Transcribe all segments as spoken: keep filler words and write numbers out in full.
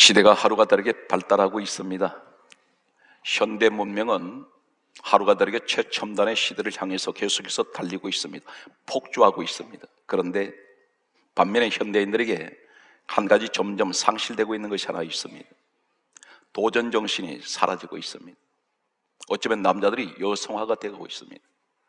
시대가 하루가 다르게 발달하고 있습니다. 현대 문명은 하루가 다르게 최첨단의 시대를 향해서 계속해서 달리고 있습니다. 폭주하고 있습니다. 그런데 반면에 현대인들에게 한 가지 점점 상실되고 있는 것이 하나 있습니다. 도전 정신이 사라지고 있습니다. 어쩌면 남자들이 여성화가 되고 있습니다.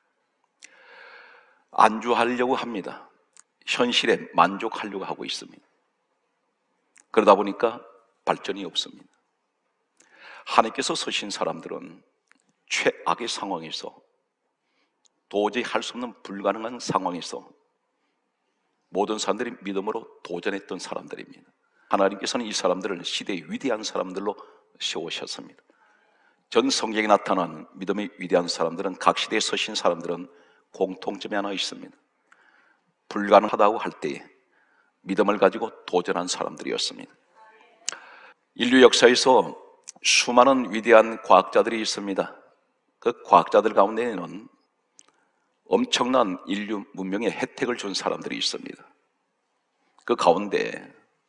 안주하려고 합니다. 현실에 만족하려고 하고 있습니다. 그러다 보니까 발전이 없습니다. 하나님께서 서신 사람들은 최악의 상황에서, 도저히 할 수 없는 불가능한 상황에서 모든 사람들이 믿음으로 도전했던 사람들입니다. 하나님께서는 이 사람들을 시대의 위대한 사람들로 세우셨습니다. 전 성경에 나타난 믿음의 위대한 사람들은, 각 시대에 서신 사람들은 공통점이 하나 있습니다. 불가능하다고 할 때에 믿음을 가지고 도전한 사람들이었습니다. 인류 역사에서 수많은 위대한 과학자들이 있습니다. 그 과학자들 가운데에는 엄청난 인류 문명에 혜택을 준 사람들이 있습니다. 그 가운데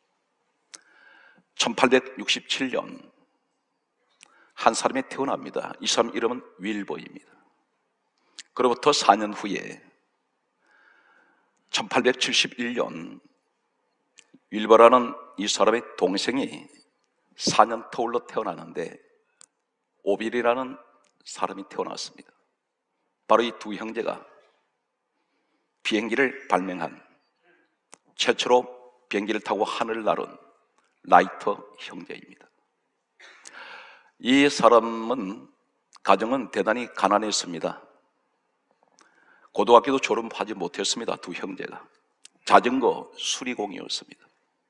천팔백육십칠 년 한 사람이 태어납니다. 이 사람 이름은 윌버입니다. 그로부터 사 년 후에 천팔백칠십일 년 윌버라는 이 사람의 동생이 사 년 터울로 태어나는데 오빌이라는 사람이 태어났습니다. 바로 이 두 형제가 비행기를 발명한, 최초로 비행기를 타고 하늘을 나른 라이터 형제입니다. 이 사람은 가정은 대단히 가난했습니다. 고등학교도 졸업하지 못했습니다. 두 형제가 자전거 수리공이었습니다.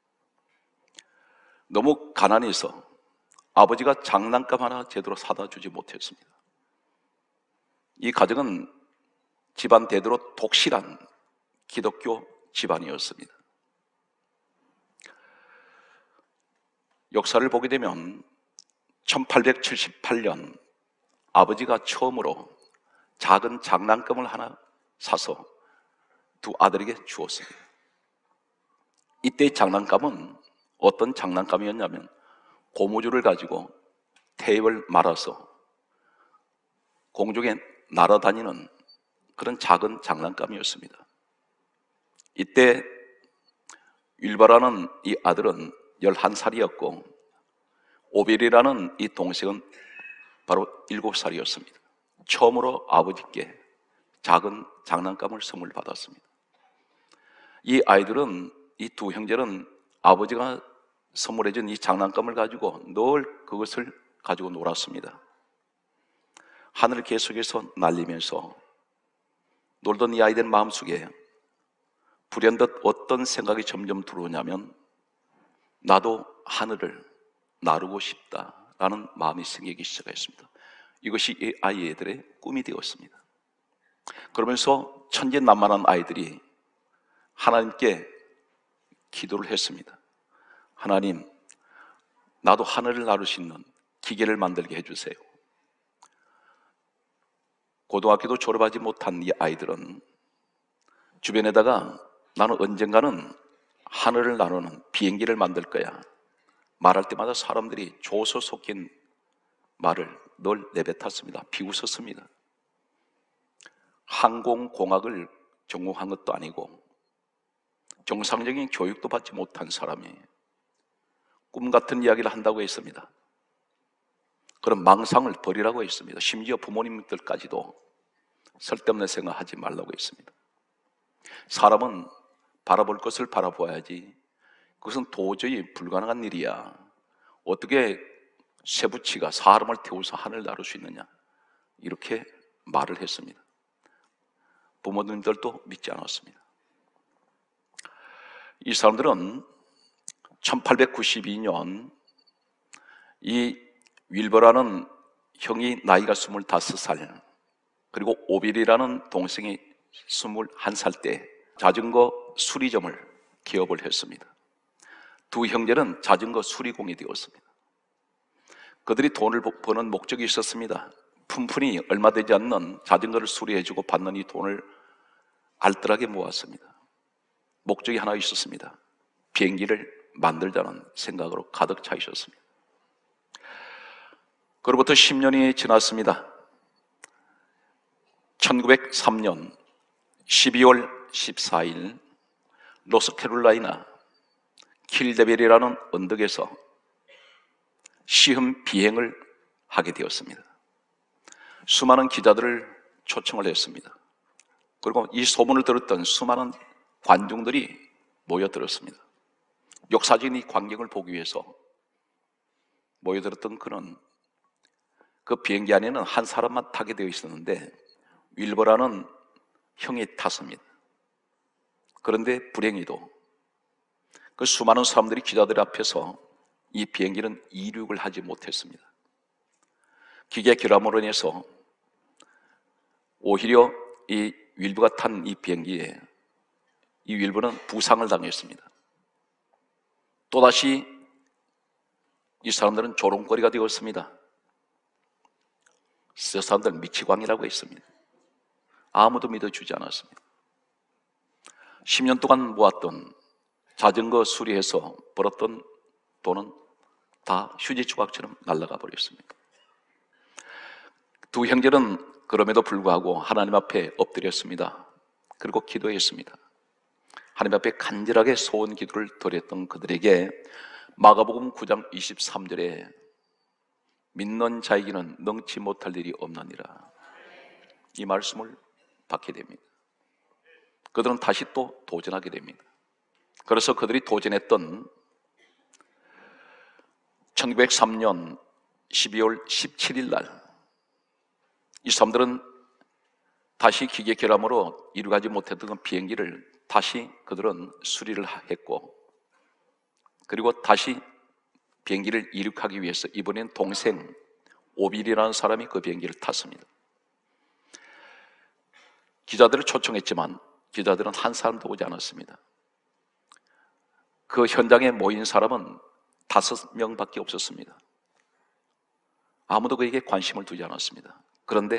너무 가난해서 아버지가 장난감 하나 제대로 사다 주지 못했습니다. 이 가정은 집안 대대로 독실한 기독교 집안이었습니다. 역사를 보게 되면 천팔백칠십팔 년 아버지가 처음으로 작은 장난감을 하나 사서 두 아들에게 주었습니다. 이때의 장난감은 어떤 장난감이었냐면, 고무줄을 가지고 테이프를 말아서 공중에 날아다니는 그런 작은 장난감이었습니다. 이때 윌버라는 이 아들은 열한 살이었고 오빌이라는 이 동생은 바로 일곱 살이었습니다. 처음으로 아버지께 작은 장난감을 선물 받았습니다. 이 아이들은, 이 두 형제는 아버지가 선물해준 이 장난감을 가지고 늘 그것을 가지고 놀았습니다. 하늘을 계속해서 날리면서 놀던 이 아이들 마음속에 불현듯 어떤 생각이 점점 들어오냐면, 나도 하늘을 나르고 싶다라는 마음이 생기기 시작했습니다. 이것이 이 아이들의 꿈이 되었습니다. 그러면서 천진난만한 아이들이 하나님께 기도를 했습니다. 하나님, 나도 하늘을 나를 수 있는 기계를 만들게 해주세요. 고등학교도 졸업하지 못한 이 아이들은 주변에다가 나는 언젠가는 하늘을 나르는 비행기를 만들 거야 말할 때마다 사람들이 조소 섞인 말을 늘 내뱉었습니다. 비웃었습니다. 항공공학을 전공한 것도 아니고 정상적인 교육도 받지 못한 사람이 꿈 같은 이야기를 한다고 했습니다. 그런 망상을 버리라고 했습니다. 심지어 부모님들까지도 쓸데없는 생각하지 말라고 했습니다. 사람은 바라볼 것을 바라보아야지, 그것은 도저히 불가능한 일이야. 어떻게 쇠붙이가 사람을 태워서 하늘을 나를 수 있느냐, 이렇게 말을 했습니다. 부모님들도 믿지 않았습니다. 이 사람들은 천팔백구십이 년 이 윌버라는 형이 나이가 스물다섯 살, 그리고 오빌이라는 동생이 스물한 살 때 자전거 수리점을 개업을 했습니다. 두 형제는 자전거 수리공이 되었습니다. 그들이 돈을 버는 목적이 있었습니다. 품푼이 얼마 되지 않는 자전거를 수리해주고 받는 이 돈을 알뜰하게 모았습니다. 목적이 하나 있었습니다. 비행기를 만들자는 생각으로 가득 차 있었습니다. 그로부터 십 년이 지났습니다. 천구백삼 년 십이월 십사일 노스캐롤라이나 킬데벨이라는 언덕에서 시험 비행을 하게 되었습니다. 수많은 기자들을 초청을 했습니다. 그리고 이 소문을 들었던 수많은 관중들이 모여들었습니다. 역사적인 이 광경을 보기 위해서 모여들었던 그는 그 비행기 안에는 한 사람만 타게 되어 있었는데 윌버라는 형이 탔습니다. 그런데 불행히도 그 수많은 사람들이 기자들 앞에서 이 비행기는 이륙을 하지 못했습니다. 기계 결함으로 인해서 오히려 이 윌버가 탄 이 비행기에 이 윌버는 부상을 당했습니다. 또다시 이 사람들은 조롱거리가 되었습니다. 저 사람들 미치광이라고 했습니다. 아무도 믿어주지 않았습니다. 십 년 동안 모았던 자전거 수리해서 벌었던 돈은 다 휴지 조각처럼 날아가 버렸습니다. 두 형제는 그럼에도 불구하고 하나님 앞에 엎드렸습니다. 그리고 기도했습니다. 하나님 앞에 간절하게 소원 기도를 드렸던 그들에게 마가복음 구 장 이십삼 절에 믿는 자에게는 능치 못할 일이 없느니라, 이 말씀을 받게 됩니다. 그들은 다시 또 도전하게 됩니다. 그래서 그들이 도전했던 천구백삼 년 십이월 십칠일 날 이 사람들은 다시 기계 결함으로 이루어가지 못했던 비행기를 다시 그들은 수리를 했고, 그리고 다시 비행기를 이륙하기 위해서 이번엔 동생 오빌이라는 사람이 그 비행기를 탔습니다. 기자들을 초청했지만 기자들은 한 사람도 오지 않았습니다. 그 현장에 모인 사람은 다섯 명밖에 없었습니다. 아무도 그에게 관심을 두지 않았습니다. 그런데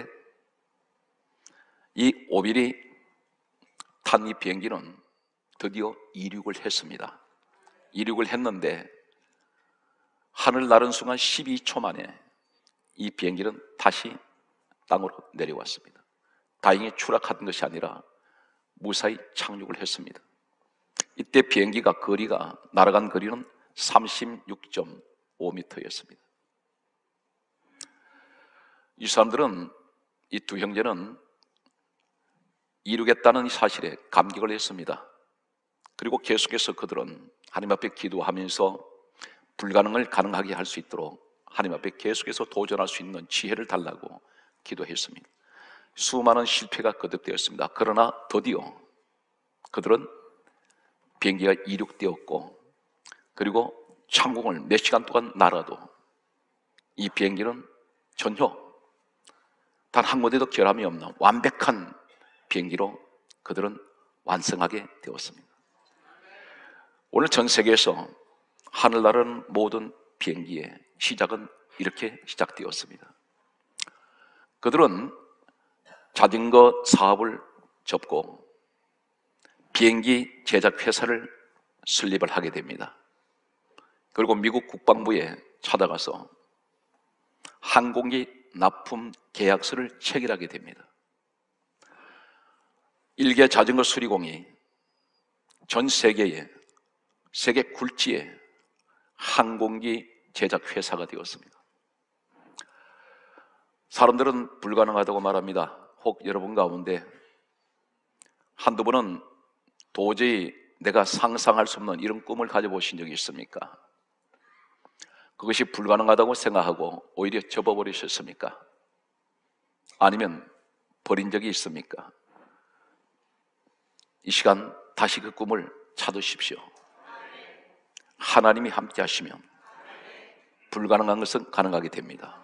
이 오빌이 탄 이 비행기는 드디어 이륙을 했습니다. 이륙을 했는데 하늘 나른 순간 십이 초 만에 이 비행기는 다시 땅으로 내려왔습니다. 다행히 추락한 것이 아니라 무사히 착륙을 했습니다. 이때 비행기가 거리가 날아간 거리는 삼십육 점 오 미터였습니다. 이 사람들은, 이 두 형제는 이루겠다는 사실에 감격을 했습니다. 그리고 계속해서 그들은 하나님 앞에 기도하면서 불가능을 가능하게 할 수 있도록 하나님 앞에 계속해서 도전할 수 있는 지혜를 달라고 기도했습니다. 수많은 실패가 거듭되었습니다. 그러나 드디어 그들은 비행기가 이륙되었고, 그리고 창공을 몇 시간 동안 날아도 이 비행기는 전혀 단 한 군데도 결함이 없는 완벽한 비행기로 그들은 완성하게 되었습니다. 오늘 전 세계에서 하늘나라는 모든 비행기의 시작은 이렇게 시작되었습니다. 그들은 자전거 사업을 접고 비행기 제작 회사를 설립을 하게 됩니다. 그리고 미국 국방부에 찾아가서 항공기 납품 계약서를 체결하게 됩니다. 일개 자전거 수리공이 전 세계에, 세계 굴지의 항공기 제작 회사가 되었습니다. 사람들은 불가능하다고 말합니다. 혹 여러분 가운데 한두 번은 도저히 내가 상상할 수 없는 이런 꿈을 가져보신 적이 있습니까? 그것이 불가능하다고 생각하고 오히려 접어버리셨습니까? 아니면 버린 적이 있습니까? 이 시간 다시 그 꿈을 찾으십시오. 하나님이 함께 하시면 불가능한 것은 가능하게 됩니다.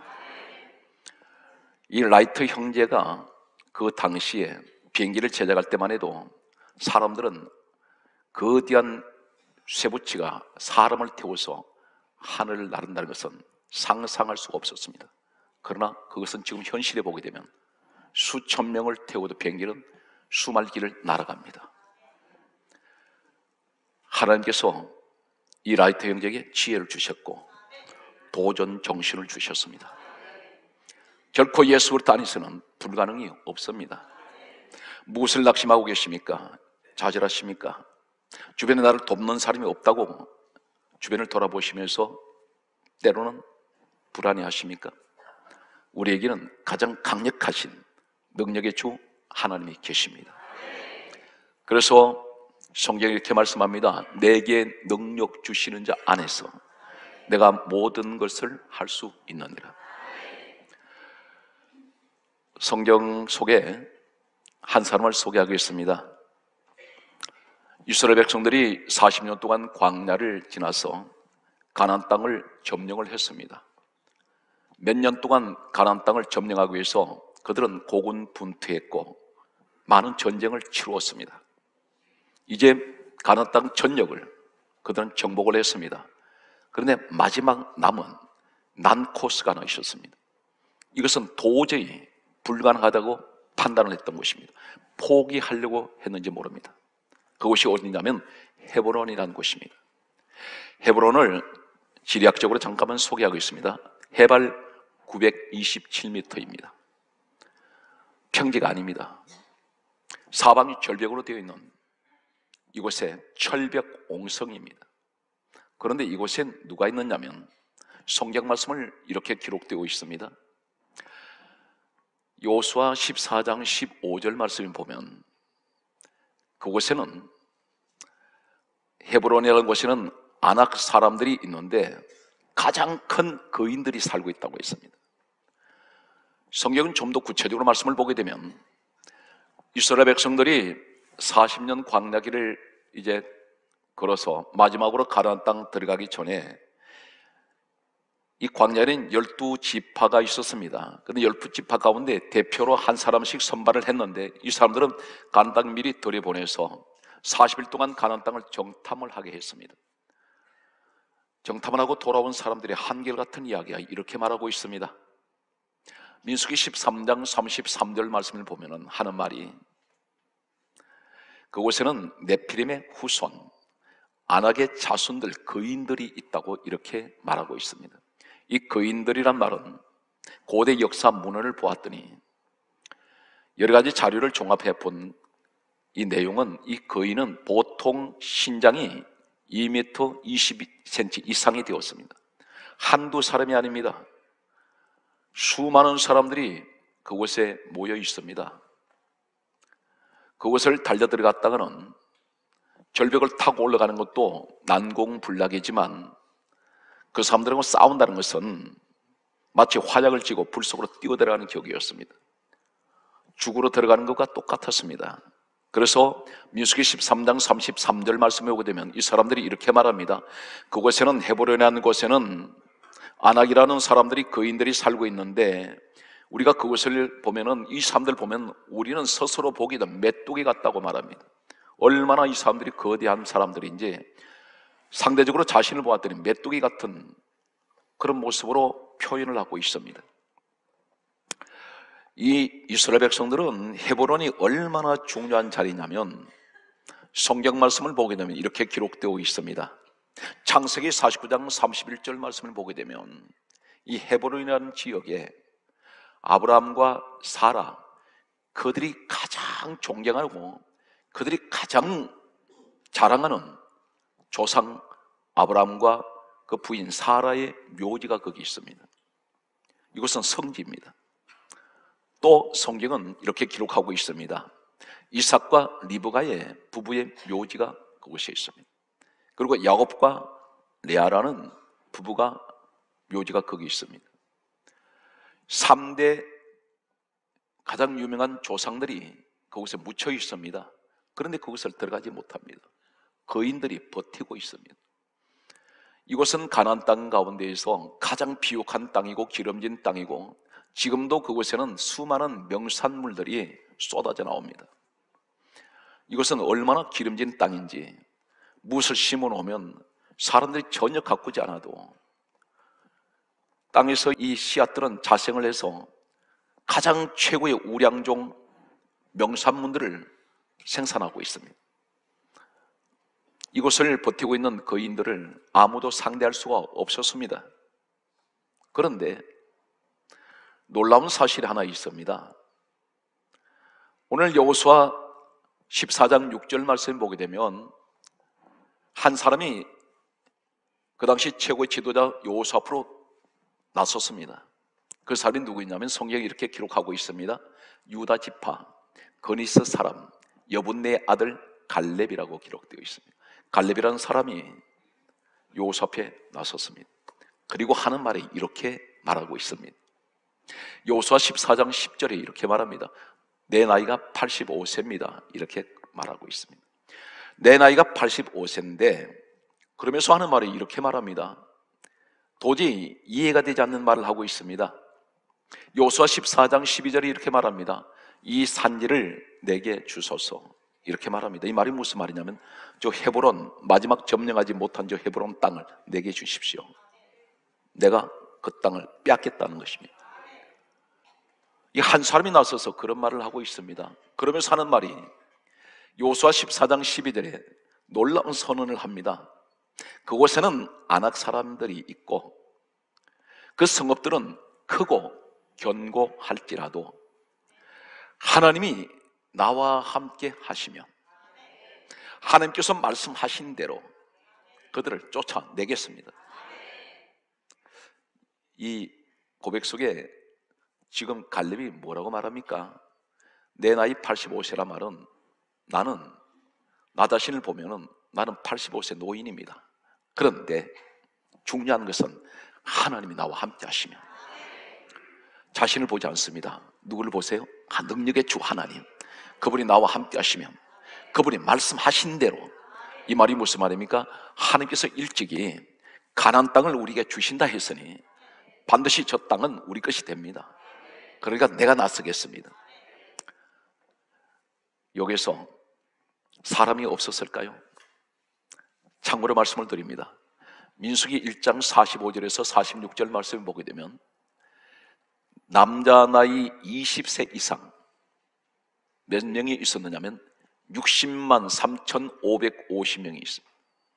이 라이트 형제가 그 당시에 비행기를 제작할 때만 해도 사람들은 거대한 쇠붙이가 사람을 태워서 하늘을 나른다는 것은 상상할 수가 없었습니다. 그러나 그것은 지금 현실에 보게 되면 수천 명을 태워도 비행기는 수말 길을 날아갑니다. 하나님께서 이 라이터 형제에게 지혜를 주셨고 도전 정신을 주셨습니다. 결코 예수 그리스도 안에서는 불가능이 없습니다. 무엇을 낙심하고 계십니까? 좌절하십니까? 주변에 나를 돕는 사람이 없다고 주변을 돌아보시면서 때로는 불안해하십니까? 우리에게는 가장 강력하신 능력의 주 하나님이 계십니다. 그래서 성경이 이렇게 말씀합니다. 내게 능력 주시는 자 안에서 내가 모든 것을 할 수 있느니라. 성경 속에 한 사람을 소개하겠습니다. 이스라엘 백성들이 사십 년 동안 광야를 지나서 가나안 땅을 점령을 했습니다. 몇 년 동안 가나안 땅을 점령하기 위해서 그들은 고군분투했고 많은 전쟁을 치루었습니다. 이제 가나안 땅 전역을 그들은 정복을 했습니다. 그런데 마지막 남은 난코스가 하나 있었습니다. 이것은 도저히 불가능하다고 판단을 했던 것입니다. 포기하려고 했는지 모릅니다. 그곳이 어디냐면 헤브론이라는 곳입니다. 헤브론을 지리학적으로 잠깐만 소개하고 있습니다. 해발 구백이십칠 미터입니다. 평지가 아닙니다. 사방이 절벽으로 되어 있는 이곳에 철벽 옹성입니다. 그런데 이곳엔 누가 있느냐면 성경 말씀을 이렇게 기록되어 있습니다. 여호수아 십사 장 십오 절 말씀을 보면 그곳에는 헤브론이라는 곳에는 아낙 사람들이 있는데 가장 큰 거인들이 살고 있다고 했습니다. 성경은 좀 더 구체적으로 말씀을 보게 되면 이스라엘 백성들이 사십 년 광야길을 이제 걸어서 마지막으로 가나안 땅 들어가기 전에 이 광야에는 열두 지파가 있었습니다. 그런데 열두 지파 가운데 대표로 한 사람씩 선발을 했는데 이 사람들은 가나안 땅 미리 들여보내서 사십 일 동안 가나안 땅을 정탐을 하게 했습니다. 정탐을 하고 돌아온 사람들의 한결같은 이야기가 이렇게 말하고 있습니다. 민수기 십삼 장 삼십삼 절 말씀을 보면 하는 말이 그곳에는 네피림의 후손 아낙의 자손들 거인들이 있다고 이렇게 말하고 있습니다. 이 거인들이란 말은 고대 역사 문헌을 보았더니 여러 가지 자료를 종합해 본 이 내용은 이 거인은 보통 신장이 이 미터 이십 센티미터 이상이 되었습니다. 한두 사람이 아닙니다. 수많은 사람들이 그곳에 모여 있습니다. 그곳을 달려 들어갔다가는 절벽을 타고 올라가는 것도 난공불락이지만 그 사람들하고 싸운다는 것은 마치 화약을 쥐고 불 속으로 뛰어들어가는 격이었습니다. 죽으러 들어가는 것과 똑같았습니다. 그래서 민수기 십삼 장 삼십삼 절 말씀에 오게 되면 이 사람들이 이렇게 말합니다. 그곳에는 헤브론이라는 곳에는 아낙이라는 사람들이 거인들이 살고 있는데 우리가 그것을 보면은 이 사람들 보면 우리는 스스로 보기도 메뚜기 같다고 말합니다. 얼마나 이 사람들이 거대한 사람들인지 상대적으로 자신을 보았더니 메뚜기 같은 그런 모습으로 표현을 하고 있습니다. 이 이스라엘 백성들은 헤브론이 얼마나 중요한 자리냐면 성경 말씀을 보게 되면 이렇게 기록되어 있습니다. 창세기 사십구 장 삼십일 절 말씀을 보게 되면 이 헤브론이라는 지역에 아브라함과 사라 그들이 가장 존경하고 그들이 가장 자랑하는 조상 아브라함과 그 부인 사라의 묘지가 거기 있습니다. 이것은 성지입니다. 또 성경은 이렇게 기록하고 있습니다. 이삭과 리브가의 부부의 묘지가 그곳에 있습니다. 그리고 야곱과 레아라는 부부가 묘지가 거기 있습니다. 삼 대 가장 유명한 조상들이 그곳에 묻혀 있습니다. 그런데 그곳을 들어가지 못합니다. 거인들이 버티고 있습니다. 이곳은 가나안 땅 가운데에서 가장 비옥한 땅이고 기름진 땅이고 지금도 그곳에는 수많은 명산물들이 쏟아져 나옵니다. 이것은 얼마나 기름진 땅인지 무엇을 심어 놓으면 사람들이 전혀 가꾸지 않아도 땅에서 이 씨앗들은 자생을 해서 가장 최고의 우량종 명산물들을 생산하고 있습니다. 이곳을 버티고 있는 거인들을 아무도 상대할 수가 없었습니다. 그런데 놀라운 사실이 하나 있습니다. 오늘 여호수아 십사 장 육 절 말씀 보게 되면 한 사람이 그 당시 최고의 지도자 여호수아 앞으로 나섰습니다. 그 사람이 누구였냐면 성경이 이렇게 기록하고 있습니다. 유다 지파 거니스 사람 여분네의 아들 갈렙이라고 기록되어 있습니다. 갈렙이라는 사람이 여호수아 앞에 나섰습니다. 그리고 하는 말이 이렇게 말하고 있습니다. 여호수아 십사 장 십 절에 이렇게 말합니다. 내 나이가 팔십오 세입니다. 이렇게 말하고 있습니다. 내 나이가 팔십오 세인데 그러면서 하는 말이 이렇게 말합니다. 도저히 이해가 되지 않는 말을 하고 있습니다. 여호수아 십사 장 십이 절에 이렇게 말합니다. 이 산지를 내게 주소서. 이렇게 말합니다. 이 말이 무슨 말이냐면 저 헤브론, 마지막 점령하지 못한 저 헤브론 땅을 내게 주십시오. 내가 그 땅을 빼앗겠다는 것입니다. 이 한 사람이 나서서 그런 말을 하고 있습니다. 그러면서 하는 말이 여호수아 십사 장 십이 절에 놀라운 선언을 합니다. 그곳에는 아낙 사람들이 있고 그 성읍들은 크고 견고할지라도 하나님이 나와 함께 하시면 하나님께서 말씀하신 대로 그들을 쫓아내겠습니다. 이 고백 속에 지금 갈렙이 뭐라고 말합니까? 내 나이 팔십오 세라 말은 나는 나 자신을 보면은 나는 팔십오 세 노인입니다. 그런데 중요한 것은 하나님이 나와 함께 하시면 자신을 보지 않습니다. 누구를 보세요? 능력의 주 하나님. 그분이 나와 함께 하시면 그분이 말씀하신 대로 이 말이 무슨 말입니까? 하나님께서 일찍이 가나안 땅을 우리에게 주신다 했으니 반드시 저 땅은 우리 것이 됩니다. 그러니까 내가 나서겠습니다. 여기서 사람이 없었을까요? 참고로 말씀을 드립니다. 민수기 일 장 사십오 절에서 사십육 절 말씀을 보게 되면 남자 나이 이십 세 이상 몇 명이 있었느냐면 육십만 삼천오백오십 명이 있습니다.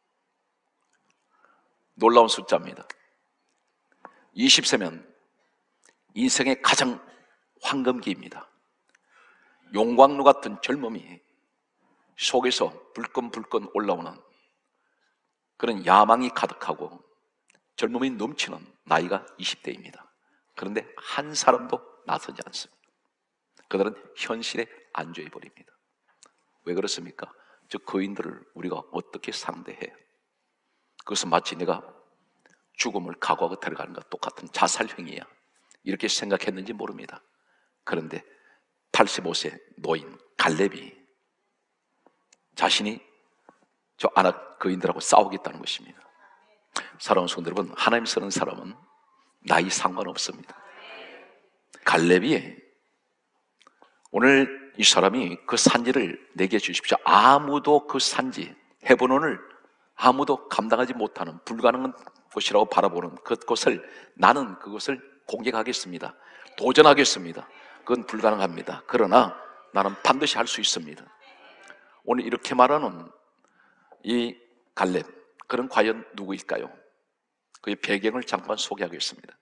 놀라운 숫자입니다. 이십 세면 인생의 가장 황금기입니다. 용광로 같은 젊음이 속에서 불끈불끈 올라오는 그런 야망이 가득하고 젊음이 넘치는 나이가 이십 대입니다. 그런데 한 사람도 나서지 않습니다. 그들은 현실에 안주해 버립니다. 왜 그렇습니까? 저 거인들을 우리가 어떻게 상대해요? 그것은 마치 내가 죽음을 각오하고 들어가는 것 똑같은 자살행위야. 이렇게 생각했는지 모릅니다. 그런데 팔십오 세 노인 갈렙이 자신이 저 아낙 거인들하고 싸우겠다는 것입니다. 사랑하는 성도 여러분, 하나님 쓰는 사람은 나이 상관없습니다. 갈렙이 오늘 이 사람이 그 산지를 내게 주십시오. 아무도 그 산지 헤브론을 아무도 감당하지 못하는 불가능한 곳이라고 바라보는 그곳을 나는 그것을 공격하겠습니다. 도전하겠습니다. 그건 불가능합니다. 그러나 나는 반드시 할 수 있습니다. 오늘 이렇게 말하는 이 갈렙, 그는 과연 누구일까요? 그의 배경을 잠깐 소개하겠습니다.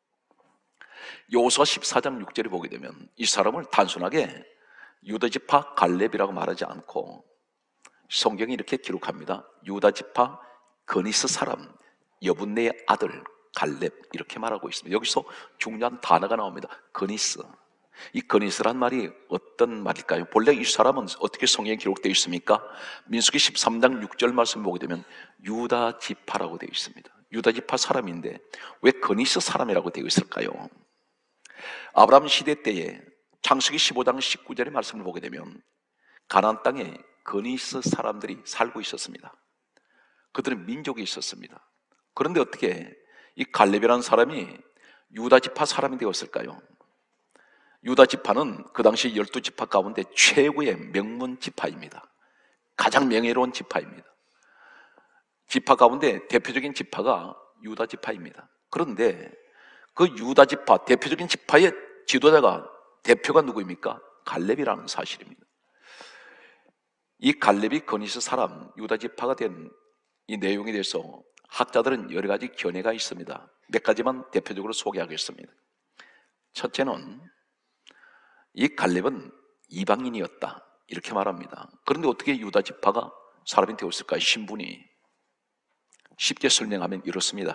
여호수아 십사 장 육 절에 보게 되면 이 사람을 단순하게 유다지파 갈렙이라고 말하지 않고 성경이 이렇게 기록합니다. 유다지파 거니스 사람 여분네의 아들 갈렙 이렇게 말하고 있습니다. 여기서 중요한 단어가 나옵니다. 거니스. 이 거니스란 말이 어떤 말일까요? 본래 이 사람은 어떻게 성경에 기록되어 있습니까? 민수기 십삼 장 육 절 말씀 보게 되면 유다 지파라고 되어 있습니다. 유다 지파 사람인데 왜 거니스 사람이라고 되어 있을까요? 아브라함 시대 때에 창세기 십오 장 십구 절의 말씀을 보게 되면 가나안 땅에 거니스 사람들이 살고 있었습니다. 그들은 민족이 있었습니다. 그런데 어떻게 이 갈렙이라는 사람이 유다 지파 사람이 되었을까요? 유다 지파는 그 당시 열두 지파 가운데 최고의 명문 지파입니다. 가장 명예로운 지파입니다. 지파 가운데 대표적인 지파가 유다 지파입니다. 그런데 그 유다 지파 대표적인 지파의 지도자가 대표가 누구입니까? 갈렙이라는 사실입니다. 이 갈렙이 거니스 사람 유다 지파가 된 이 내용에 대해서 학자들은 여러 가지 견해가 있습니다. 몇 가지만 대표적으로 소개하겠습니다. 첫째는 이 갈렙은 이방인이었다 이렇게 말합니다. 그런데 어떻게 유다 지파가 사람이 되었을까요? 신분이 쉽게 설명하면 이렇습니다.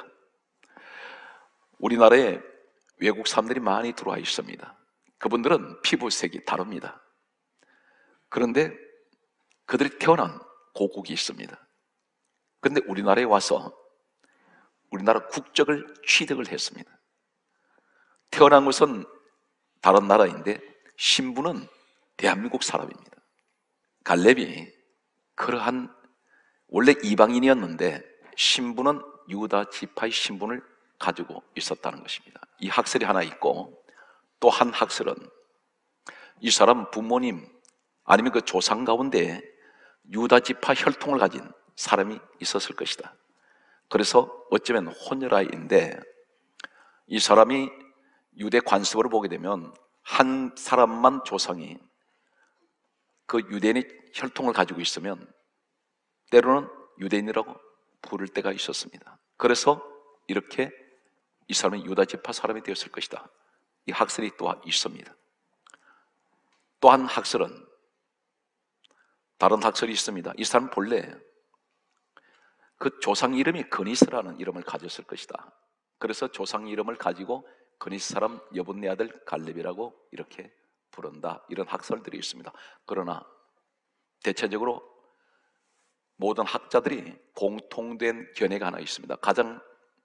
우리나라에 외국 사람들이 많이 들어와 있습니다. 그분들은 피부색이 다릅니다. 그런데 그들이 태어난 고국이 있습니다. 그런데 우리나라에 와서 우리나라 국적을 취득을 했습니다. 태어난 것은 다른 나라인데 신분은 대한민국 사람입니다. 갈렙이 그러한 원래 이방인이었는데 신분은 유다 지파의 신분을 가지고 있었다는 것입니다. 이 학설이 하나 있고, 또 한 학설은 이 사람 부모님 아니면 그 조상 가운데 유다 지파 혈통을 가진 사람이 있었을 것이다. 그래서 어쩌면 혼혈아인데 이 사람이 유대 관습으로 보게 되면 한 사람만 조상이 그 유대인의 혈통을 가지고 있으면 때로는 유대인이라고 부를 때가 있었습니다. 그래서 이렇게 이 사람은 유다 지파 사람이 되었을 것이다. 이 학설이 또 있습니다. 또 한 학설은 다른 학설이 있습니다. 이 사람 본래 그 조상 이름이 거니스라는 이름을 가졌을 것이다. 그래서 조상 이름을 가지고 거니스 사람 여분네 아들 갈렙이라고 이렇게 부른다. 이런 학설들이 있습니다. 그러나 대체적으로 모든 학자들이 공통된 견해가 하나 있습니다. 가장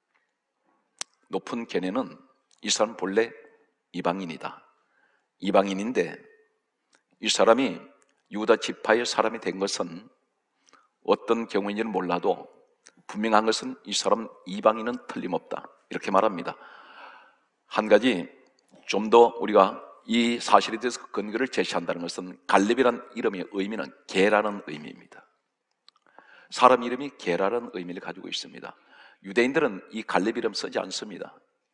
높은 견해는 이 사람 본래 이방인이다. 이방인인데 이 사람이 유다 지파의 사람이 된 것은 어떤 경우인지는 몰라도 분명한 것은 이 사람 이방인은 틀림없다 이렇게 말합니다. 한 가지 좀 더 우리가 이 사실에 대해서 근거를 제시한다는 것은 갈렙이라는 이름의 의미는 개라는 의미입니다. 사람 이름이 개라는 의미를 가지고 있습니다. 유대인들은 이 갈렙 이름 쓰지 않습니다.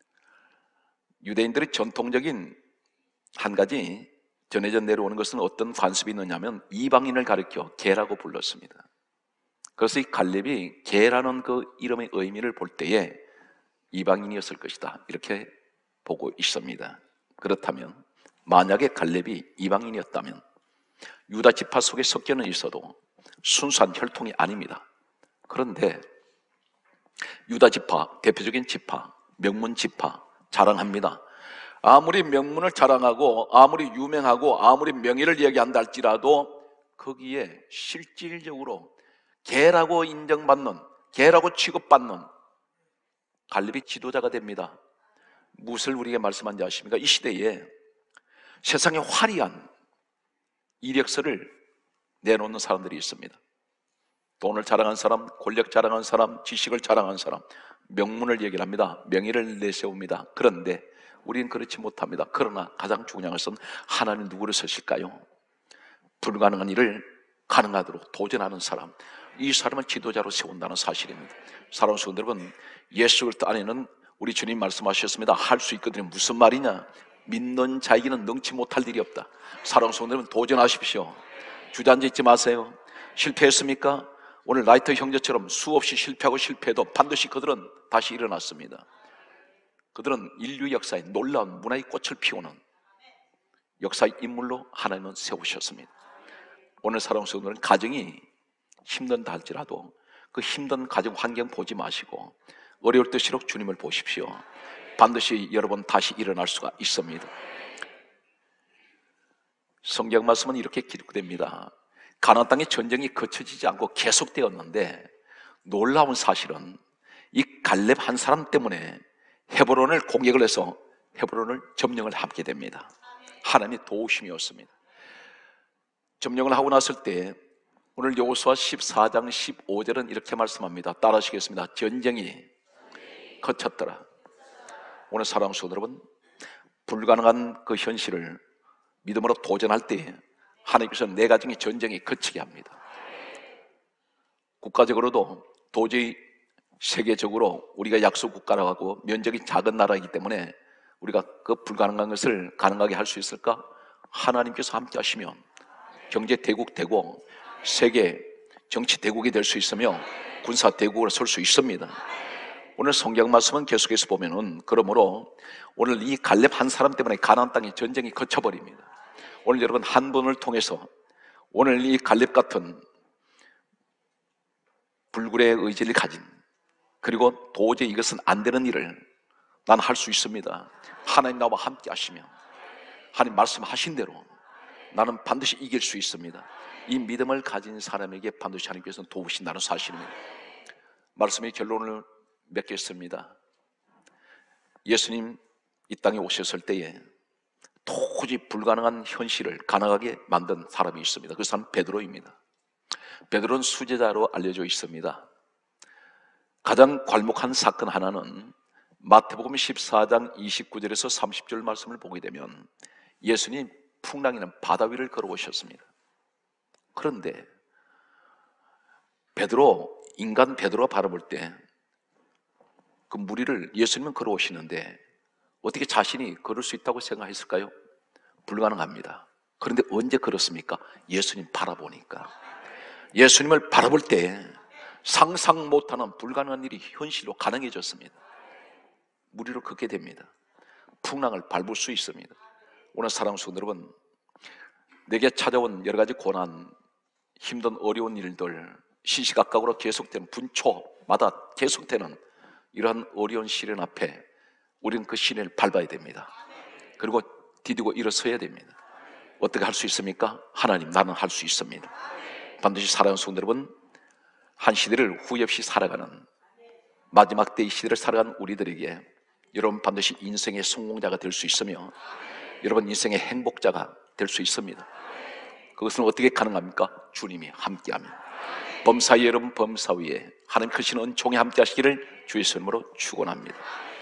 유대인들의 전통적인 한 가지 전해져 내려오는 것은 어떤 관습이 있느냐면 이방인을 가리켜 개라고 불렀습니다. 그래서 이 갈렙이 개라는 그 이름의 의미를 볼 때에 이방인이었을 것이다 이렇게 보고 있습니다. 그렇다면 만약에 갈렙이 이방인이었다면 유다 지파 속에 섞여는 있어도 순수한 혈통이 아닙니다. 그런데 유다 지파, 대표적인 지파, 명문 지파 자랑합니다. 아무리 명문을 자랑하고 아무리 유명하고 아무리 명예를 얘기한다 할지라도 거기에 실질적으로 개라고 인정받는, 개라고 취급받는 갈렙이 지도자가 됩니다. 무엇을 우리에게 말씀한지 아십니까? 이 시대에 세상에 화려한 이력서를 내놓는 사람들이 있습니다. 돈을 자랑한 사람, 권력 자랑한 사람, 지식을 자랑한 사람, 명문을 얘기를 합니다. 명예를 내세웁니다. 그런데 우리는 그렇지 못합니다. 그러나 가장 중요한 것은 하나님 누구를 쓰실까요? 불가능한 일을 가능하도록 도전하는 사람, 이 사람을 지도자로 세운다는 사실입니다. 사랑하는 성도 여러분, 예수 그리스도 안에는 우리 주님 말씀하셨습니다. 할 수 있거든요. 무슨 말이냐? 믿는 자에게는 능치 못할 일이 없다. 사랑하는 성도 여러분, 도전하십시오. 주저앉아 있지 마세요. 실패했습니까? 오늘 라이터 형제처럼 수없이 실패하고 실패해도 반드시 그들은 다시 일어났습니다. 그들은 인류 역사에 놀라운 문화의 꽃을 피우는 역사의 인물로 하나님은 세우셨습니다. 오늘 사랑하는 성도들은 가정이 힘든다 할지라도 그 힘든 가정 환경 보지 마시고 어려울 때일수록 주님을 보십시오. 반드시 여러분 다시 일어날 수가 있습니다. 성경 말씀은 이렇게 기록됩니다. 가나안 땅의 전쟁이 거쳐지지 않고 계속되었는데 놀라운 사실은 이 갈렙 한 사람 때문에 헤브론을 공격을 해서 헤브론을 점령을 하게 됩니다. 하나님의 도우심이었습니다. 점령을 하고 났을 때 오늘 여호수아 십사 장 십오 절은 이렇게 말씀합니다. 따라하시겠습니다. 전쟁이 거쳤더라. 오늘 사랑하는 성도 여러분, 불가능한 그 현실을 믿음으로 도전할 때 하나님께서 내 가정의 전쟁이 거치게 합니다. 국가적으로도 도저히 세계적으로 우리가 약소 국가라고 하고 면적이 작은 나라이기 때문에 우리가 그 불가능한 것을 가능하게 할 수 있을까? 하나님께서 함께 하시면 경제 대국 되고 세계 정치 대국이 될 수 있으며 군사 대국으로 설 수 있습니다. 오늘 성경 말씀은 계속해서 보면은, 그러므로 오늘 이 갈렙 한 사람 때문에 가나안 땅에 전쟁이 거쳐버립니다. 오늘 여러분 한 분을 통해서 오늘 이 갈렙 같은 불굴의 의지를 가진, 그리고 도저히 이것은 안 되는 일을 난 할 수 있습니다. 하나님 나와 함께 하시며 하나님 말씀하신 대로 나는 반드시 이길 수 있습니다. 이 믿음을 가진 사람에게 반드시 하나님께서는 도우신다는 사실입니다. 말씀의 결론을 맺겠습니다. 예수님 이 땅에 오셨을 때에 도저히 불가능한 현실을 가능하게 만든 사람이 있습니다. 그 사람은 베드로입니다. 베드로는 수제자로 알려져 있습니다. 가장 괄목한 사건 하나는 마태복음 십사 장 이십구 절에서 삼십 절 말씀을 보게 되면 예수님 풍랑이는 바다 위를 걸어오셨습니다. 그런데 베드로, 인간 베드로가 바라볼 때 그 무리를 예수님은 걸어오시는데 어떻게 자신이 걸을 수 있다고 생각했을까요? 불가능합니다. 그런데 언제 걸었습니까? 예수님 바라보니까. 예수님을 바라볼 때 상상 못하는 불가능한 일이 현실로 가능해졌습니다. 무리를 걷게 됩니다. 풍랑을 밟을 수 있습니다. 오늘 사랑하는 성도 여러분, 내게 찾아온 여러 가지 고난, 힘든 어려운 일들, 시시각각으로 계속되는 분초마다 계속되는 이러한 어려운 시련 앞에 우리는 그 시련을 밟아야 됩니다. 그리고 디디고 일어서야 됩니다. 어떻게 할 수 있습니까? 하나님, 나는 할 수 있습니다. 반드시 사랑하는 성도 여러분, 한 시대를 후회 없이 살아가는 마지막 때의 시대를 살아가는 우리들에게 여러분 반드시 인생의 성공자가 될 수 있으며 여러분 인생의 행복자가 될 수 있습니다. 그것은 어떻게 가능합니까? 주님이 함께하면. 범사위 여러분, 범사위에 하나님 크신 은총에 함께 하시기를 주의 이름으로 축원합니다.